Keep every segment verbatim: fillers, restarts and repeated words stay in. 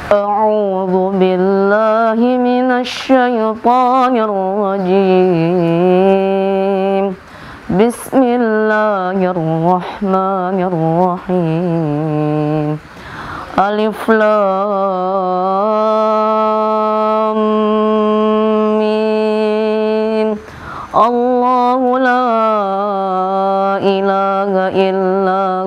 A'udzu billahi minasyaitonir rajim. Bismillahirrahmanirrahim. Alif Lam Mim. Allahu la ilaha illa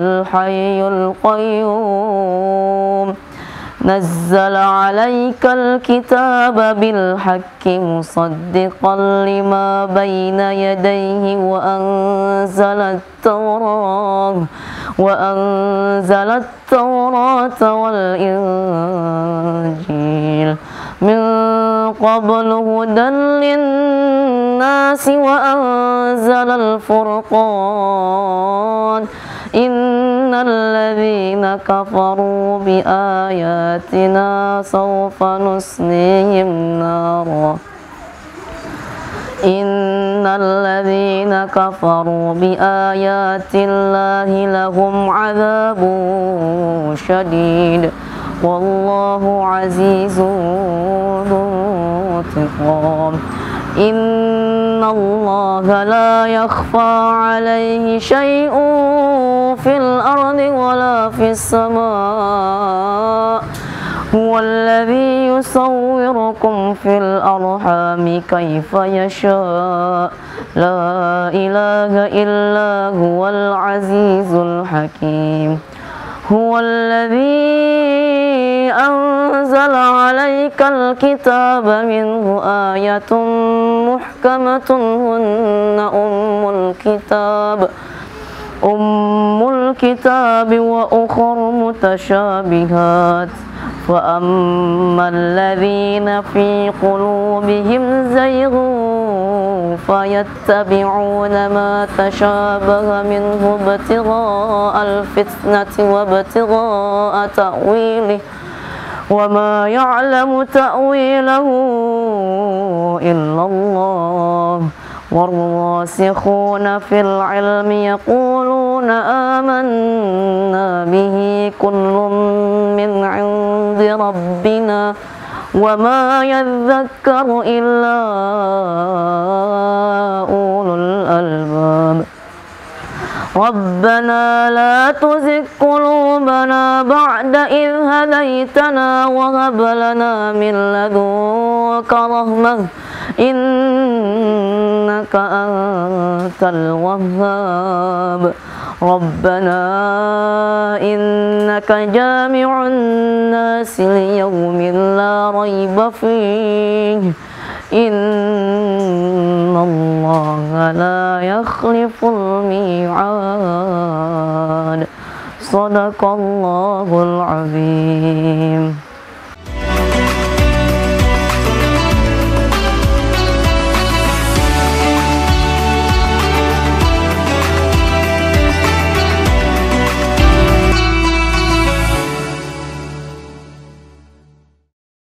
huwal-ḥayyul-qayyụm. Nazzala alaikal-kitāba bil-ḥaqqi musaddiqan lima bayna yadayhi wa anzalat-taurāta wa anzalat-taurāta wal-injīl min qablu hudan lin-nāsi wa anzala-al-furqān. Innal ladzina kafaru bi ayatina sawfa nuslihim nara. Innal ladzina kafaru bi ayatillahi lahum adzabun syadid wallahu azizun intiqam. Innallaha la yakhfa alaihi syai'un fil ardi wala fis samaa. Huwallazi yusawwirukum fil arhami kaifa yasha. La ilaha illa huwal azizul hakim. Huwallazi anzala alaikal-kitāba minhu ayatun muhkamatun hunna ummul kitab ummul kitab wa ukhra mutasyabihat. Fa ammal ladzina fi qulubihim zayghun fayattabi'una ma tashabaha minhu ibtigha'al fitnati wa ibtigha'a ta'wilihi wa ma ya'lamu ta'wilahu illallah. والراسخون في العلم يقولون آمنا به كل من عند ربنا وما يذكر إلا أولو الألباب. ربنا لا تزغ قلوبنا بعد إذ هديتنا وهب لنا من لدنك رحمة إنك أنت الوهاب. ربنا إنك جامع الناس ليوم لا ريب فيه إن الله لا يخلف الميعاد. صدق الله العظيم.